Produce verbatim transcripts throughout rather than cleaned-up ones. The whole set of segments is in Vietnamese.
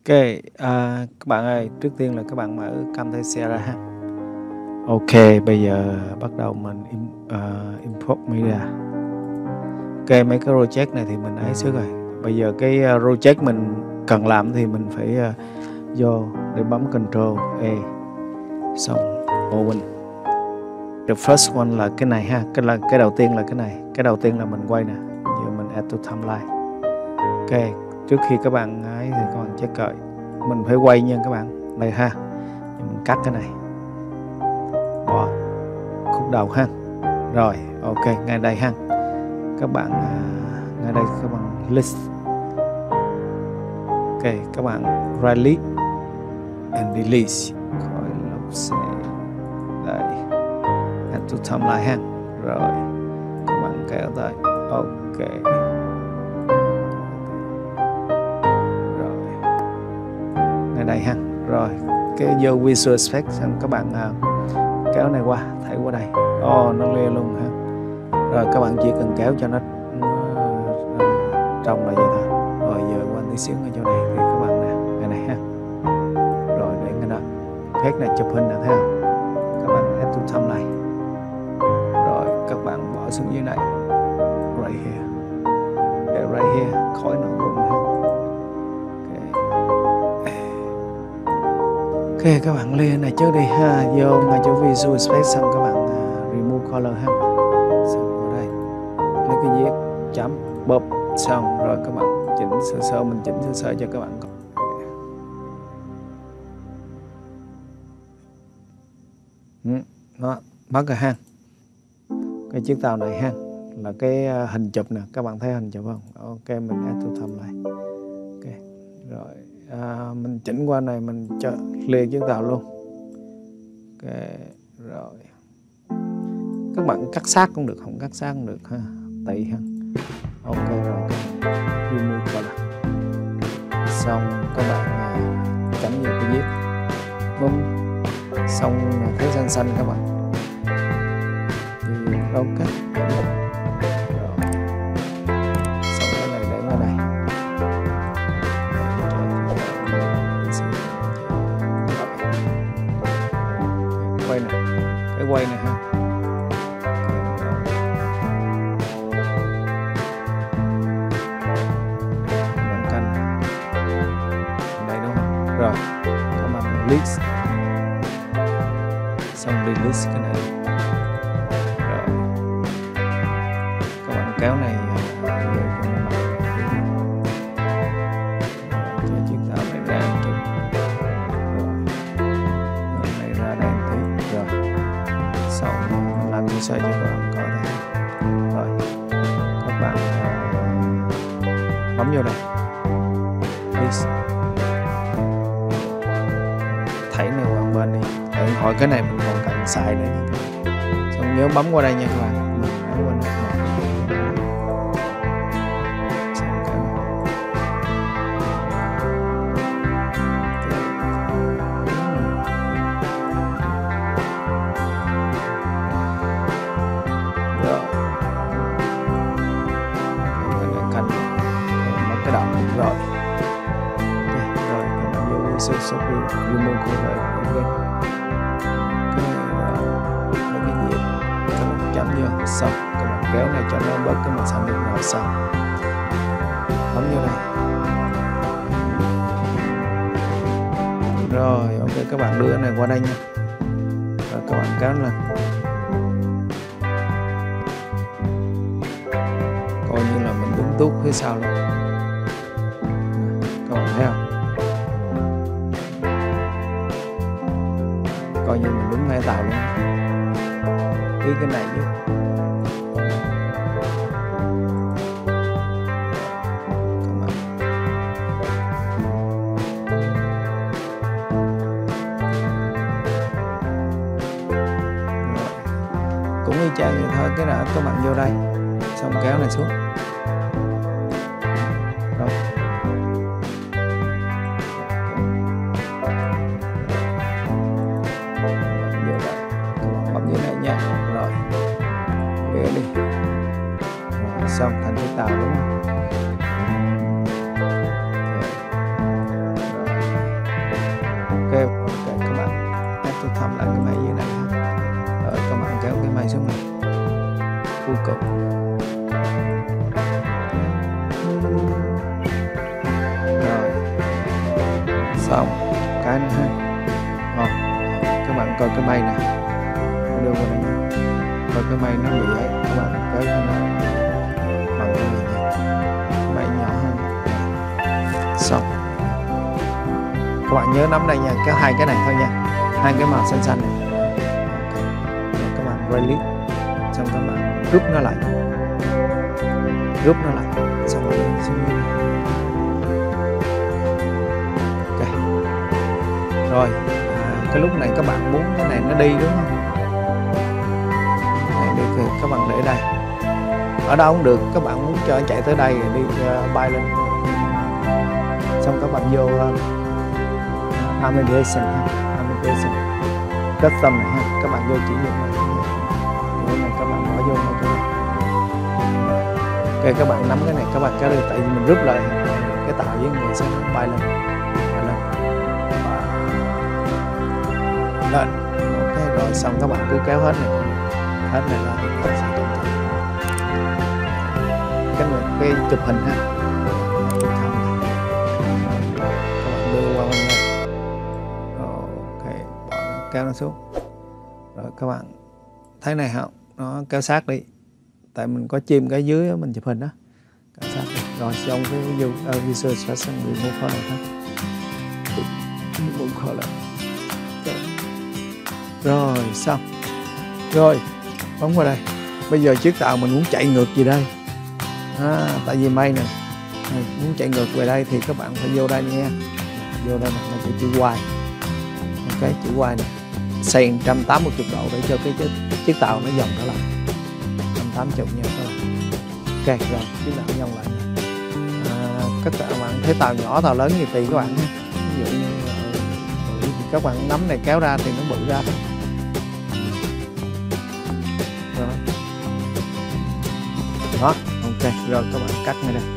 Ok, à, các bạn ơi, trước tiên là các bạn mở Camtasia ra ha. Ok, bây giờ bắt đầu mình im, uh, import media. Ok, mấy cái project này thì mình ấy trước rồi. Bây giờ cái uh, project mình cần làm thì mình phải uh, vô để bấm Control A, xong Open. The first one là cái này ha, cái là cái đầu tiên là cái này, cái đầu tiên là mình quay nè. Giờ mình add to timeline. Ok, trước khi các bạn ấy thì các bạn check coi. Mình phải quay nha các bạn đây ha. Mình cắt cái này, bỏ khúc đầu ha. Rồi ok, ngay đây ha các bạn, uh, ngay đây các bạn list. Ok, các bạn right click and delete khỏi log xe đây, add to timeline ha. Rồi các bạn kéo tới ok. Ngay đây ha. Rồi cái vô Visual Effects xong các bạn uh, kéo này qua, thảy qua đây. Oh, nó le luôn ha. Rồi các bạn chỉ cần kéo cho nó, nó uh, trong là vậy thôi. Rồi giờ qua tí xíu ở chỗ này thì các bạn nè, ngay này ha. Rồi để cái đó hết này, chụp hình là thấy không? Các bạn add to timeline. Rồi các bạn bỏ xuống dưới này, right here, để right here khỏi nó luôn ha. Ok, các bạn lên này trước đi ha, vô ngay chỗ Visual Effects xong các bạn uh, remove color ha. Xong ở đây lấy cái viết chấm bóp xong rồi các bạn chỉnh sơ sơ, mình chỉnh sơ sơ cho các bạn. Ừ, đó mất rồi ha. Cái chiếc tàu này ha là cái uh, hình chụp nè, các bạn thấy hình chụp không? Ok, mình add to timeline. Ok rồi. À, mình chỉnh qua này, mình cho clear chiếc tàu luôn. Ok rồi, các bạn cắt sát cũng được, không cắt sát cũng được ha, tùy ha. Ok rồi, remove color xong các bạn à, chấm vào cái viết bấm xong thấy xanh xanh các bạn thì đâu cách rồi, xong cái này để vào đây. Quay này, cái quay này ha. Bạn canh đây đúng không? Rồi các bạn list xong delete cái này. Rồi các bạn kéo này vô cho nó mặt, cho chiếc tàu này ra một chút. Này ra đây một tí. Rồi xong làm như sao cho các bạn có thể. Rồi các bạn uh, bấm vô đây list, thảy này qua bên đi. Để hỏi cái này mình còn cần xài nữa nha các bạn. Xong nhớ bấm qua đây nha các bạn. Mình bấm qua đây. Rồi rồi các bạn vô sẽ sẽ remove color. Ok cái cái gì các bạn chấm vô xong các bạn kéo này cho nó bớt cái màu xanh được. Rồi xong bấm vô đây. Rồi ok, các bạn đưa cái này qua đây nha. Rồi các bạn kéo lên, coi như là mình đứng tút phía sau luôn. Các bạn thấy không? Coi như mình đứng ngay tàu luôn. Ý cái này vô. Các bạn. Rồi. Cũng y chang như thôi, cái là các bạn vô đây xong kéo này xuống. Rồi xong thành cái tàu đúng không? thầm lại cái máy dưới này ha. Rồi các bạn kéo cái máy xuống này cuối cùng. Rồi xong cái nữa ha. Rồi, các bạn coi cái máy này đưa vào đây nha. Coi cái máy nó bị ấy, các bạn kéo cho nó bằng cái này nha, cái máy nhỏ hơn. Xong các bạn nhớ nắm đây nha, kéo hai cái này thôi nha, hai cái màu xanh xanh này. Rồi các bạn release, xong các bạn rút nó lại, rút nó lại, xong rồi xuống như này. Ok. Rồi à, cái lúc này các bạn muốn cái này nó đi đúng không? Này đi thì các bạn để đây, ở đâu cũng được, các bạn muốn cho chạy tới đây rồi đi uh, bay lên, xong các bạn vô uh, animation ha, animation custom này ha, các bạn vô chỉ dụng này, đây này các bạn bỏ vô này cho đây. Ok, các bạn nắm cái này các bạn kéo đi, tại vì mình rút lại cái tạo với người sẽ bay lên, bay lên, lên. Ok rồi, xong các bạn cứ kéo hết này, hết này là thì nó sẽ tồn tại cái này, cái chụp hình ha, chụp hình các bạn đưa qua bên đây. Ok, bỏ nó, kéo nó xuống. Rồi các bạn thấy này không, nó kéo sát đi, tại mình có chim cái dưới mình chụp hình đó, kéo sát đi. Rồi xong cái uh, visual expression remove color ha, remove color. Rồi xong rồi bấm vào đây. Bây giờ chiếc tàu mình muốn chạy ngược gì đây à, tại vì may nè, muốn chạy ngược về đây thì các bạn phải vô đây nha, vô đây là chữ chữ Y. Ok, chữ Y này xoay một trăm tám mươi độ để cho cái, cái chiếc tàu nó vòng trở lại một trăm tám mươi nha các bạn. Ok rồi, chiếc tàu vòng lại à, các bạn thấy tàu nhỏ tàu lớn gì tùy các bạn nha. Ví dụ như thì các bạn nắm này kéo ra thì nó bự ra thôi. Rồi đó, ok rồi các bạn cắt ngay đây,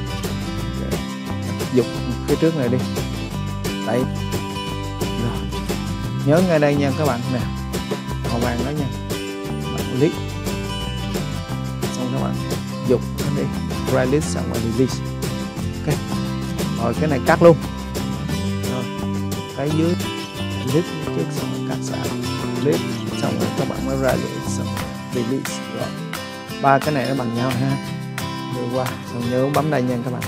dục phía trước này đi, đấy rồi, nhớ ngay đây nha các bạn nè, màu vàng đó nha, bạn click xong các bạn dục nó đi, release xong rồi release. Ok rồi, cái này cắt luôn, rồi cái dưới click trước xong rồi cắt xả, click xong rồi các bạn mới release xong rồi release. Rồi ba cái này nó bằng nhau ha, đưa qua xong nhớ bấm đây nha các bạn.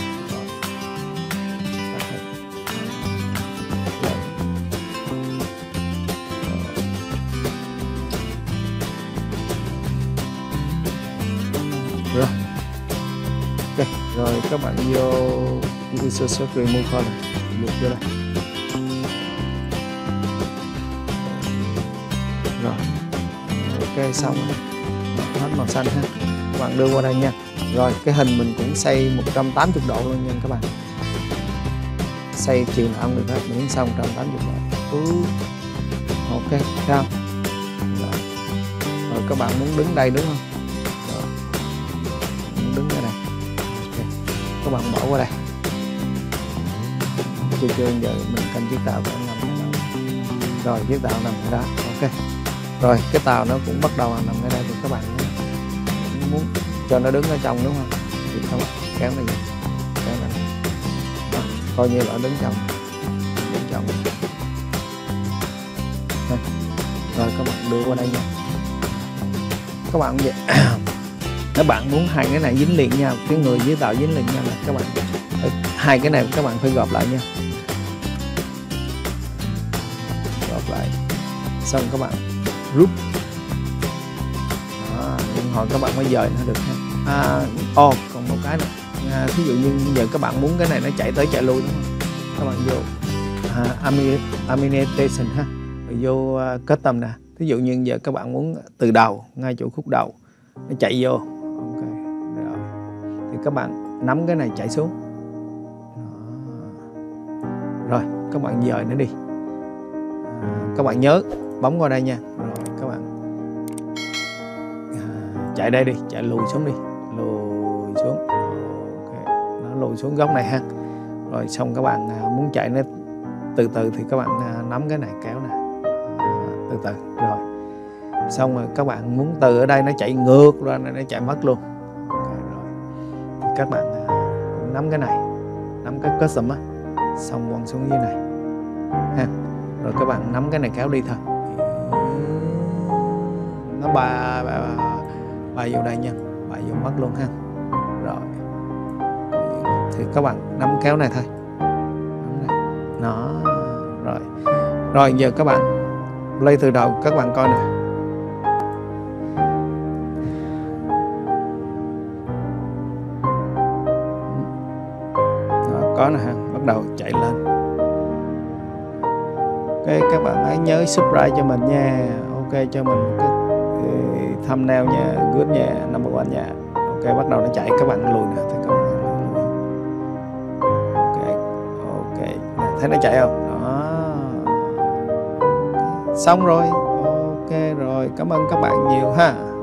Rồi ok rồi, các bạn vô visual search remove color, được vô đây. Rồi ok xong rồi, hết màu xanh ha, các bạn đưa qua đây nha. Rồi cái hình mình cũng xoay một trăm tám mươi độ luôn nha các bạn, xoay chiều nào cũng được hết, miễn xong một trăm tám mươi độ. Ừ. Ok sao rồi. Rồi các bạn muốn đứng đây đúng không, rồi muốn đứng ở đây. Okay. Các bạn bỏ qua đây, chưa chưa giờ mình canh chiếc tàu phải nằm ở đâu. Rồi chiếc tàu nằm ở đó. Ok rồi, cái tàu nó cũng bắt đầu nằm ở đây thì các bạn muốn cho nó đứng ở trong đúng không, thì các bạn kéo này, kéo này đó, coi như là đứng trong, đứng trong. Rồi các bạn đưa qua đây nha các bạn. Vậy nếu bạn muốn hai cái này dính liền nhau, cái người với tàu dính liền nhau là các bạn hai cái này các bạn phải gộp lại nha, gộp lại xong các bạn rút đó, nhưng hồi các bạn mới dời nó được ha. À, oh, còn một cái nữa à, thí dụ như giờ các bạn muốn cái này nó chạy tới chạy lui đúng không, các bạn vô à, animation ha, rồi vô uh, custom nè. Thí dụ như giờ các bạn muốn từ đầu ngay chỗ khúc đầu nó chạy vô, ok rồi thì các bạn nắm cái này chạy xuống đó. Rồi các bạn dời nó đi à, các bạn nhớ bấm qua đây nha. Rồi các bạn à, chạy đây đi, chạy lùi xuống đi, lùi xuống. Ok, nó lùi xuống góc này ha. Rồi xong các bạn à, muốn chạy nó từ từ thì các bạn à, nắm cái này kéo nè à, từ từ rồi. Xong rồi các bạn muốn từ ở đây nó chạy ngược ra nó chạy mất luôn. Okay, rồi. Thì các bạn nắm cái này, nắm cái custom á, xong quăng xuống dưới này ha. Rồi các bạn nắm cái này kéo đi thôi, nó ba ba, ba vô đây nha, ba vô mất luôn ha. Rồi thì các bạn nắm kéo này thôi, nắm này. Đó rồi. Rồi giờ các bạn play từ đầu các bạn coi nè. Đó, có nè ha, bắt đầu chạy lên. Ok, các bạn hãy nhớ subscribe cho mình nha. Ok, cho mình cái thumbnail nha, good nha, number one nha. Ok, bắt đầu nó chạy, các bạn lùi nè, thấy các bạn lùi. Ok, ok, thấy nó chạy không? Đó. Xong rồi. Ok rồi, cảm ơn các bạn nhiều ha.